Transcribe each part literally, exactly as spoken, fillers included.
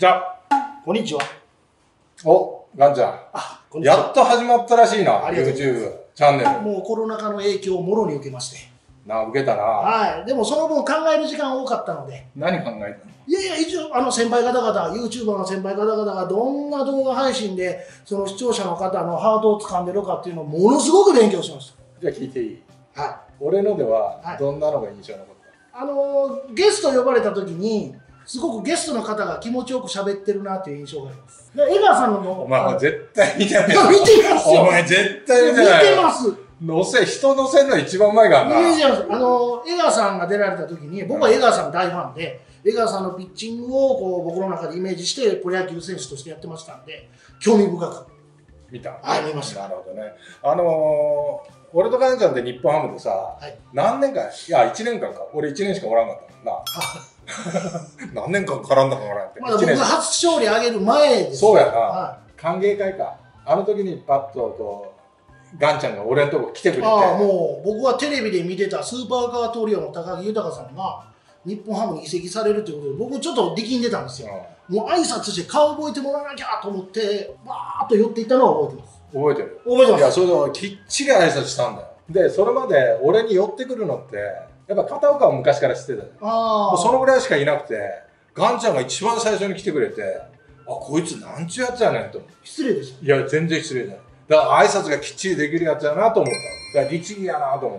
じゃあ、 こんにちは。 お、ガンちゃん。 あ、こんにちは。 やっと始まったらしいな、 ありがとうございます YouTube チャンネル。 もうコロナ禍の影響をもろに受けまして。 なあ、受けたな。 はい。でもその分考える時間多かったので。 何考えたの？ いやいや、一応、あの先輩方々、YouTuber の先輩方々がどんな動画配信で、その視聴者の方のハートを掴んでるかっていうのをものすごく勉強しましじゃあ聞いていい？ た。はい。 俺のでははい、 どんなのが印象に残っあのー、ゲスト呼ばれた時に、すごくゲストの方が気持ちよく喋ってるなっていう印象があります。で江川さんのた？お前絶対見てない。 見てますよ。 お前絶対見てない。 見てます。 乗せ、人乗せるの一番うまいからな。 いやいやあの江川さんが出られた時に、僕は江川さん大ファンで、江川さんのピッチングをこう僕の中でイメージしてプロ野球選手としてやってましたんで、興味深く見た？ はい見ました。 なるほどね。あのー、俺とカネちゃんって日本ハムでさ、はい、何年間、いやいちねんかんか、俺いちねんしかおらんかったもんな。何年間絡んだかもらって。 まだ僕初勝利挙げる前です。 そうやな、 はい、 歓迎会か。あの時にパッととガンちゃんが俺のとこ来てくれて、 ああもう僕はテレビで見てたスーパーカートリオの高木豊さんが日本ハムに移籍されるということで、僕ちょっと力んでたんですよ、うん、もう挨拶して顔覚えてもらわなきゃと思ってバーッと寄っていったのは覚えてます。 覚えてる？ 覚えてます。 いや、それできっちり挨拶したんだよ。でそれまで俺に寄ってくるのってやっぱ片岡は昔から知ってたよ。もうそのぐらいしかいなくて、ガンちゃんが一番最初に来てくれて、あ、こいつなんちゅうやつやねんと。 失礼でしょ。 いや全然失礼じゃない。だから挨拶がきっちりできるやつやなと思った。だから律儀やなと思った。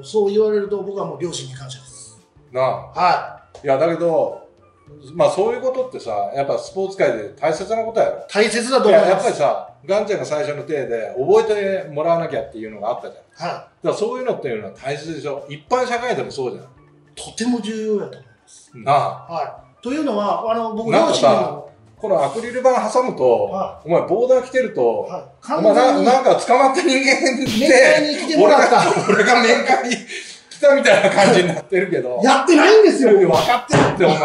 そう言われると僕はもう両親に感謝です。 なあ。 はい。 いやだけど、まあそういうことってさ、やっぱスポーツ界で大切なことやろ。 大切だと思います。 やっぱりさ、ガンちゃんが最初の手で覚えてもらわなきゃっていうのがあったじゃん。はい。だからそういうのっていうのは大切でしょ。一般社会でもそうじゃん。 とても重要やと思います。 なあ。 はい。というのは、あの僕両親にもこのアクリル板挟むと、はい、お前ボーダー着てると、はい、お前ななんか捕まった人間で、 面会に来てもらった。 俺が面会に来たみたいな感じになってるけど。 やってないんですよ。 分かってるって、お前。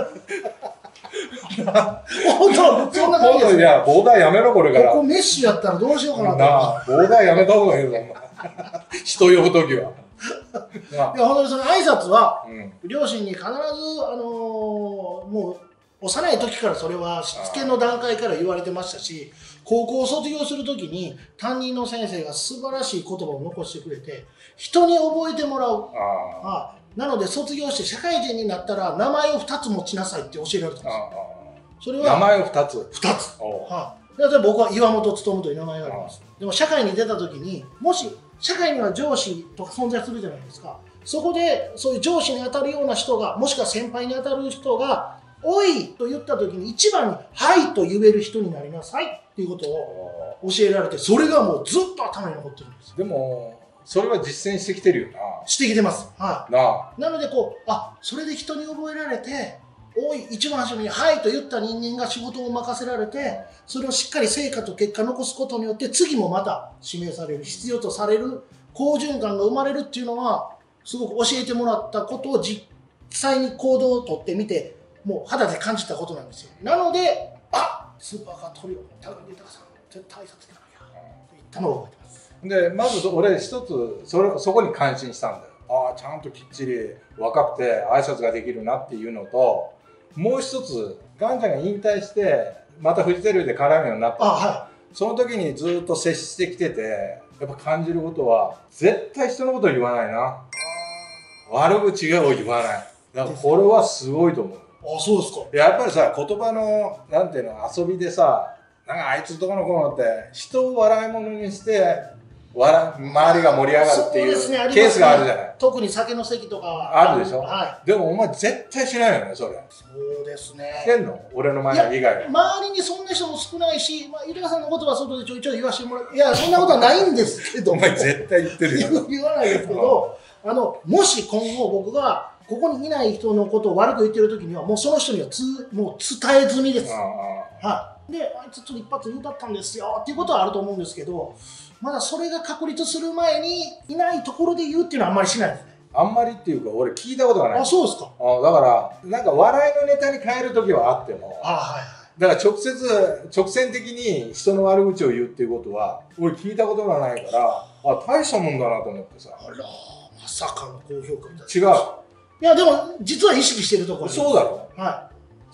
本当、そんな感じです。 いや、ボーダーやめろ、これから。 ここメッシュやったらどうしようかなと。 なあ、ボーダーやめた方がいいよ、お前。人呼ぶときは。 いや、本当にその挨拶は、うん、両親に必ず、あのー、もう、幼い時からそれはしつけの段階から言われてましたし、高校を卒業するときに担任の先生が素晴らしい言葉を残してくれて、人に覚えてもらう。ああなので卒業して社会人になったら名前をふたつ持ちなさいって教えられたんですよ。それは名前をふたつふたつ、はあ、例えば僕は岩本勉という名前があります。でも社会に出たときに、もし社会には上司とか存在するじゃないですか。そこでそういう上司に当たるような人が、もしくは先輩に当たる人がおいと言った時に一番にはいと言える人になりなさいっていうことを教えられて、それがもうずっと頭に残ってるんです。 でもそれは実践してきてるよな。 してきてます。はい。 なあ。 なのでこう、あ、それで人に覚えられて、おい一番初めにはいと言った人間が仕事を任せられて、それをしっかり成果と結果を残すことによって次もまた指名される、必要とされる好循環が生まれるっていうのは、すごく教えてもらったことを実際に行動をとってみて、もう肌で感じたことなんですよ。なので、あ、スーパーカートリオの高木豊さん、絶対挨拶つけなきゃと言ったのを覚えてます。 で、まず俺一つそれそこに感心したんだよ。ああ、ちゃんときっちり若くて挨拶ができるなっていうのと、もう一つ、ガンちゃんが引退してまたフジテレビで絡むようになった。あ、はい、その時にずっと接してきてて、やっぱ感じることは絶対人のことを言わないな。悪口を言わない。だからこれはすごいと思う。 あ、そうですか。 やっぱりさ、言葉のなんていうの、遊びでさ、なんかあいつとこの子のって人を笑い物にして笑周りが盛り上がるっていうケースがあるじゃない。 特に酒の席とかはあるでしょ。はい、でもお前絶対しないよね、それ。 そうですね。 してんの？俺の前以外は。 周りにそんな人も少ないし、まあ、豊さんのことは外でちょいちょい言わせてもらう。いや、そんなことはないんですけどお前絶対言ってるよ。 言わないですけど、あの、もし今後僕がここにいない人のことを悪く言ってる時には、もうその人にはつもう伝え済みです。はい。で、あいつちょっと一発言うだったんですよっていうことはあると思うんですけど、まだそれが確立する前にいないところで言うっていうのはあんまりしないですね。 あんまりっていうか俺聞いたことがない。 あ、そうですか。 あ、だからなんか笑いのネタに変える時はあっても、あ、はいはい、だから直接直線的に人の悪口を言うっていうことは俺聞いたことがないから、あ、大したもんだなと思ってさ。 あら、まさかの高評価みたいな。 違う。 いやでも実は意識してるところ。 そうだろ。 はい。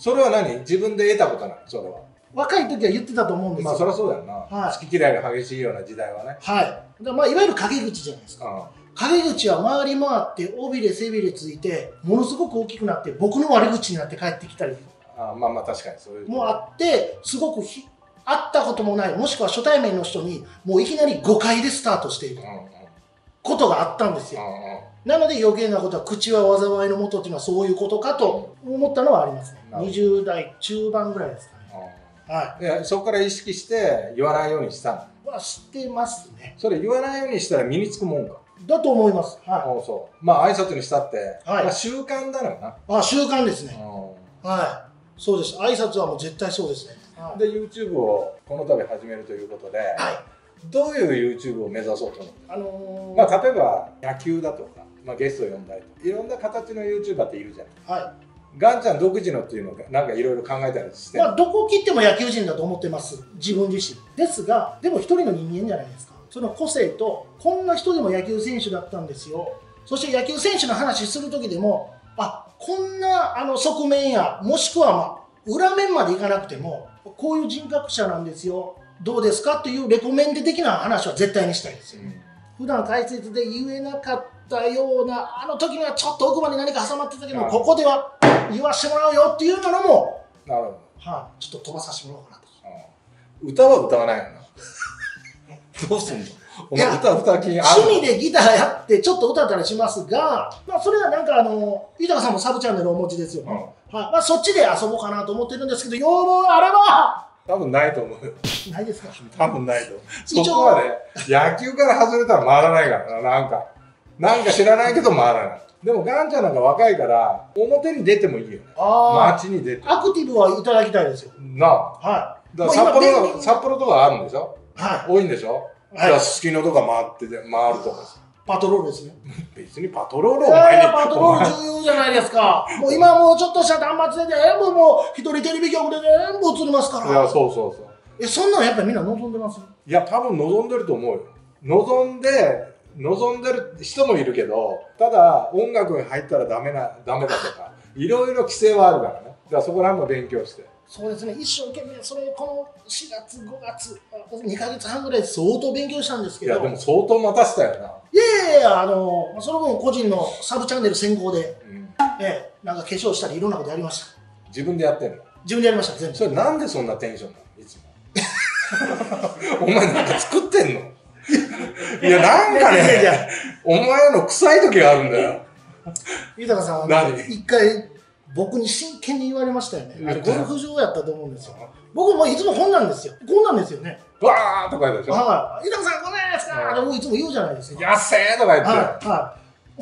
それは何、自分で得たことなの、それは。 若い時は言ってたと思うんですよ。 まあそりゃそうだよな、 はい、 好き嫌いが激しいような時代はね。 はい。でまあ、いわゆる陰口じゃないですか。 うん、 陰口は回り回って尾びれ背びれついてものすごく大きくなって僕の悪口になって帰ってきたりあ、まあまあ確かにそういうもあって、すごくひ会ったこともないもしくは初対面の人にもういきなり誤解でスタートしていることがあったんですよ。うんうん、なので余計なことは口は災いのもとっていうのはそういうことかと思ったのはありますね。にじゅう代中盤ぐらいですかね。 はい、でそこから意識して言わないようにしたのはしてますね。 それ言わないようにしたら身につくもんか。 だと思います。はい。 そうそう。まあ挨拶にしたって、 はい、 まあ習慣だろうな。 あ、習慣ですね。はい。そうです。挨拶はもう絶対そうですね。 はい、で YouTube をこの度始めるということで、はい、どういう YouTube を目指そうと思って、あのー、まあ例えば野球だとか、まあ、ゲストを呼んだりとかいろんな形の YouTuber っているじゃない。はい。ガンちゃん独自のっていうのがなんかいろいろ考えたりして、 まあどこ切っても野球人だと思ってます、自分自身ですが、でも一人の人間じゃないですか。その個性とこんな人でも野球選手だったんですよ。そして野球選手の話する時でも、あ、こんなあの側面やもしくはまあ裏面までいかなくてもこういう人格者なんですよ、どうですかっていうレコメンデ的な話は絶対にしたいですよ、うん、普段解説で言えなかったようなあの時にはちょっと奥まで何か挟まってたけど、ここでは言わしてもらうよっていうのも、なるほど、はい、ちょっと飛ばさせてもらおうかなと。 歌は歌わないよなどうすんの？お前歌歌う気ある？ 趣味でギターやってちょっと歌ったりしますが、まあ、それはなんかあの豊さんもサブチャンネルお持ちですよね、うん、はい、まあ、そっちで遊ぼうかなと思ってるんですけど、要望あれば多分ないと思うよ。 ないですか？ 多分ないと思う。そこはね、野球から外れたら回らないからな、なんかなんか知らないけど回らない。でもガンちゃんなんか若いから表に出てもいいよね。あ、街に出てアクティブはいただきたいですよなあ。 はい、だから札幌、札幌とかあるんでしょ、はい、多いんでしょ、はい、すすきのとか回ってて回るとかパトロールですね。 別にパトロールを前にパトロール重要じゃないですか。もう今もうちょっとした端末で全部もう一人テレビ局で全部映りますから。 いや、そうそうそう。 え、そんなんやっぱりみんな望んでます？ いや、多分望んでると思うよ。望んで望んでる人もいるけど、ただ音楽に入ったらダメなダメだとかいろいろ規制はあるからね。だからそこら辺も勉強して。そうですね、一生懸命それこのしがつごがつにかげつはんぐらい相当勉強したんですけど。いやでも相当待たせたよな。いやいやいや、あのその分個人のサブチャンネル先行で、うん、ええ、なんか化粧したりいろんなことやりました。自分でやってんの？自分でやりました、全部。それなんでそんなテンションなのいつもお前なんか作ってんの？いやなんかね、お前の臭い時があるんだよ。豊さんは一回僕に真剣に言われましたよね。あれゴルフ場やったと思うんですよ。僕もいつもこんなんですよ。こんなんですよね。わーとか言うでしょ。はい。豊さんこんなんですかって僕いつも言うじゃないですか。やっせーとか言って。はい。はい。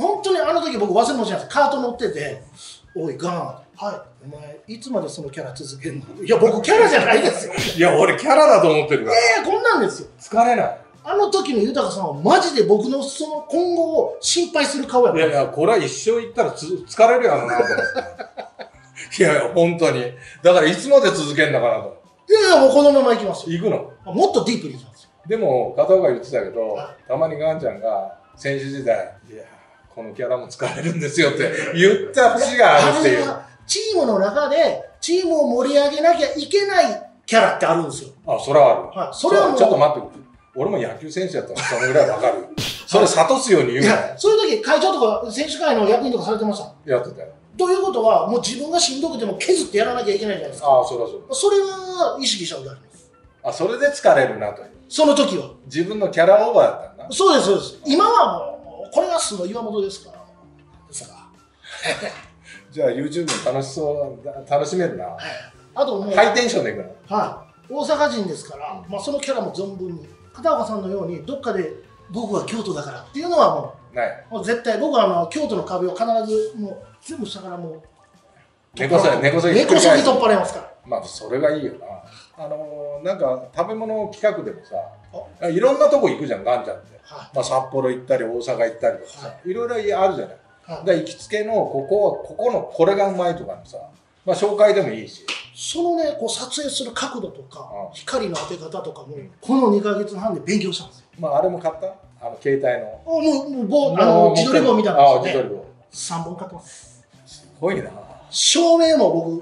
本当にあの時僕忘れもしないです。カート乗ってて、おいガン、はい、お前いつまでそのキャラ続けるの？いや僕キャラじゃないですよ。いや俺キャラだと思ってるから。いやいやこんなんですよ。疲れない。あの時の豊さんはマジで僕のその今後を心配する顔やった。いやいやこれは一生言ったらつ疲れるやろなと思って。いやいや本当にだからいつまで続けんだかなと。いやいやもうこのまま行きますよ。行くの？もっとディープに行きますよ。でも片岡言ってたけど、たまにガンちゃんが選手時代いやこのキャラも疲れるんですよって言った節があるっていう。チームの中でチームを盛り上げなきゃいけないキャラってあるんですよ。あ、それはある。はい、それはもうちょっと待ってくれ。俺も野球選手やったらそのぐらいわかるよ。それ諭すように言うの。そういう時会長とか選手会の役員とかされてました。やってたよ。ということはもう自分がしんどくても削ってやらなきゃいけないじゃないですか。ああ、そりゃそう。それは意識したことあります。あ、それで疲れるなと。その時は。自分のキャラオーバーだったんだ。そうですそうです。今はもうこれが素の岩本ですから。ですから。じゃあ YouTube も楽しそう楽しめるな。あともうハイテンションでいくの。はい。大阪人ですから、まあそのキャラも存分に。片岡さんのようにどっかで僕は京都だからっていうのはもうない。もう絶対僕はあの京都の壁を必ずもう全部下からもう根こそぎ根こそぎ取っ払いますから。まあそれがいいよな。あのー、なんか食べ物企画でもさ、いろんなとこ行くじゃんガンちゃんって。はい、まあ札幌行ったり大阪行ったりとかさ、はい、いろいろあるじゃない。はい、だから行きつけのここはここのこれがうまいとかのさ、まあ紹介でもいいし。そのね、こう撮影する角度とか、うん、光の当て方とかも、うん、このにかげつはんで勉強したんですよ。まあ、あれも買ったあの、携帯の。もう、もう、棒、あの、自撮り棒みたいなのですね。さんぼん買ってます。すごいな。照明も僕、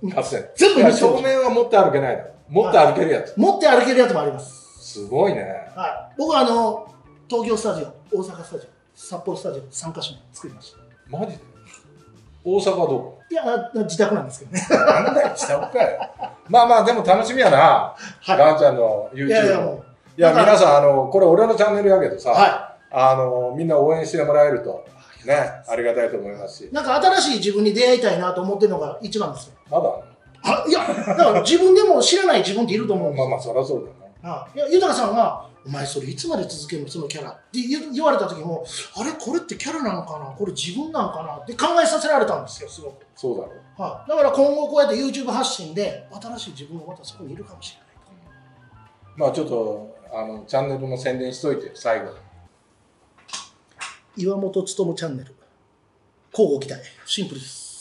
かつて全部いや正面は持って歩けないだろ、持って歩けるやつ、 持って歩けるやつもあります。 すごいね。 はい、僕はあの東京スタジオ、大阪スタジオ、札幌スタジオさんかしょ作りました。 マジで？大阪はどこ？ いや、自宅なんですけどね。 なんだよ、自宅かよ。まあまあ、でも楽しみやな、 はい、 ガンちゃんの YouTube。いやいや、もういや皆さん、あの、これ俺のチャンネルやけどさ、はい、あの、みんな応援してもらえると、ね、ありがたいと思いますし。なんか新しい自分に出会いたいなと思ってるのが一番ですよ。 まだあ、いや、だから自分でも知らない自分っていると思うんですよ。 まあまあ、そりゃそうだな。 あいや、豊さんが、お前それいつまで続けるのそのキャラって言われた時も、あれこれってキャラなのかな、これ自分なのかなって考えさせられたんですよ、すごく。 そうだろう。 はい、だから今後こうやって YouTube 発信で新しい自分がまたそこにいるかもしれないと。 まあちょっとあのチャンネルの宣伝しといてよ、最後に。 岩本勉チャンネル、交互期待。シンプルです。